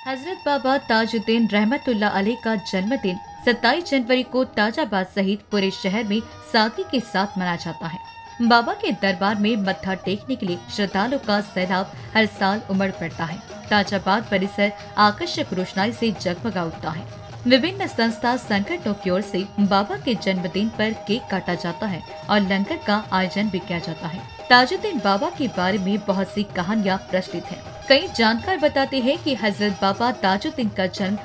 हजरत बाबा ताजुद्दीन रहमतुल्लाह अलैह का जन्मदिन 27 जनवरी को ताजाबाद सहित पूरे शहर में सादगी के साथ मनाया जाता है। बाबा के दरबार में मत्था टेकने के लिए श्रद्धालुओं का सैलाब हर साल उमड़ पड़ता है। ताजाबाद परिसर आकर्षक रोशनाई से जगमगा उठता है। विभिन्न संस्था संगठनों की ओर से बाबा के जन्मदिन पर केक काटा जाता है और लंगर का आयोजन भी किया जाता है। ताजुद्दीन बाबा के बारे में बहुत सी कहानियाँ प्रचलित हैं। कई जानकार बताते हैं कि हजरत बाबा ताजुद्दीन का जन्म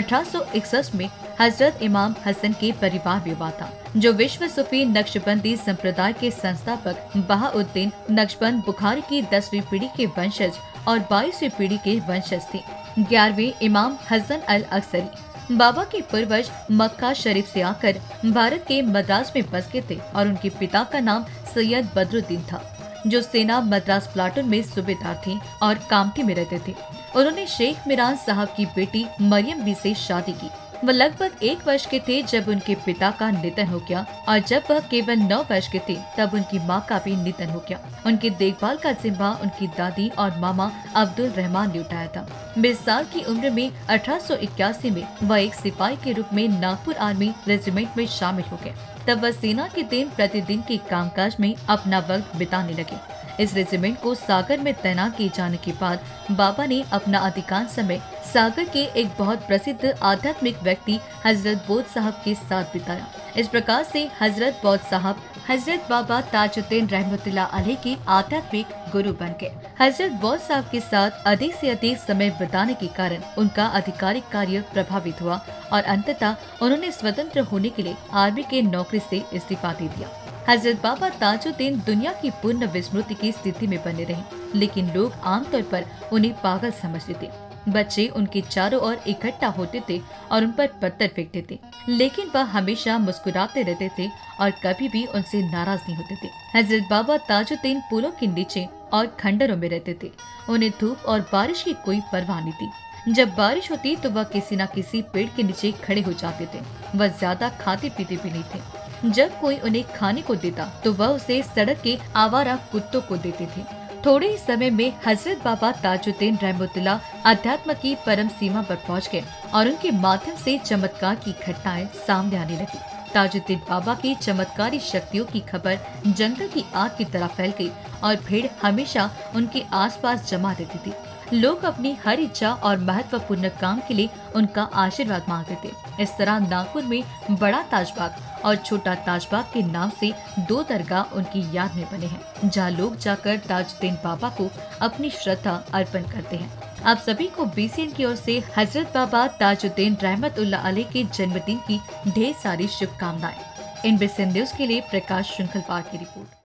1861 में हजरत इमाम हसन के परिवार में हुआ था, जो विश्व सूफी नक्शबंदी संप्रदाय के संस्थापक बहाउद्दीन नक्शबंद बुखारी की 10वीं पीढ़ी के वंशज और 22वीं पीढ़ी के वंशज थे। 11वें इमाम हसन अल अक्सरी बाबा के पूर्वज मक्का शरीफ से आकर भारत के मद्रास में बस गए थे और उनके पिता का नाम सैयद बदरुद्दीन था, जो सेना मद्रास प्लाटून में सूबेदार थे और कामठी में रहते थे। उन्होंने शेख मिरान साहब की बेटी मरियम बी से शादी की। वह लगभग 1 वर्ष के थे जब उनके पिता का निधन हो गया और जब वह केवल 9 वर्ष के थे तब उनकी मां का भी निधन हो गया। उनकी देखभाल का जिम्मा उनकी दादी और मामा अब्दुल रहमान ने उठाया था। 20 साल की उम्र में 1881 में वह एक सिपाही के रूप में नागपुर आर्मी रेजिमेंट में शामिल हो गए। तब वह सेना के दिन प्रतिदिन के कामकाज में अपना वक्त बिताने लगे। इस रेजिमेंट को सागर में तैनात किए जाने के बाद बाबा ने अपना अधिकांश समय सागर के एक बहुत प्रसिद्ध आध्यात्मिक व्यक्ति हजरत बोध साहब के साथ बिताया। इस प्रकार से हजरत बोध साहब हजरत बाबा ताजुद्दीन रहमतुल्लाह अलैह के आध्यात्मिक गुरु बन गए। हजरत बोध साहब के साथ अधिक से अधिक समय बिताने के कारण उनका आधिकारिक कार्य प्रभावित हुआ और अंततः उन्होंने स्वतंत्र होने के लिए आर्मी के नौकरी से इस्तीफा दे दिया। हजरत बाबा ताजुद्दीन दुनिया की पूर्ण विस्मृति की स्थिति में बने रहे, लेकिन लोग आमतौर पर उन्हें पागल समझते थे। बच्चे उनके चारों ओर इकट्ठा होते थे और उन पर पत्थर फेंकते थे, लेकिन वह हमेशा मुस्कुराते रहते थे और कभी भी उनसे नाराज नहीं होते थे। हजरत बाबा ताजुद्दीन पुलों के नीचे और खंडरों में रहते थे। उन्हें धूप और बारिश की कोई परवाह नहीं थी। जब बारिश होती तो वह किसी न किसी पेड़ के नीचे खड़े हो जाते थे। वह ज्यादा खाते पीते भी नहीं थे। जब कोई उन्हें खाने को देता तो वह उसे सड़क के आवारा कुत्तों को देते थे। थोड़े ही समय में हजरत बाबा ताजुद्दीन रहमतुल्लाह अध्यात्म की परम सीमा पर पहुंच गए और उनके माध्यम से चमत्कार की घटनाएं सामने आने लगी। ताजुद्दीन बाबा की चमत्कारी शक्तियों की खबर जंगल की आग की तरह फैल गई और भीड़ हमेशा उनके आसपास जमा रहती थी। लोग अपनी हर इच्छा और महत्वपूर्ण काम के लिए उनका आशीर्वाद मांगते थे। इस तरह नागपुर में बड़ा ताजबाग और छोटा ताजबाग के नाम से 2 दरगाह उनकी याद में बने हैं, जहां लोग जाकर ताजुद्दीन बाबा को अपनी श्रद्धा अर्पण करते हैं। आप सभी को BCN की ओर से हजरत बाबा ताजुद्दीन रहमतुल्लाह अलैह के जन्मदिन की ढेर सारी शुभकामनाएं। इन BCN न्यूज के लिए प्रकाश श्रृंखलपाल की रिपोर्ट।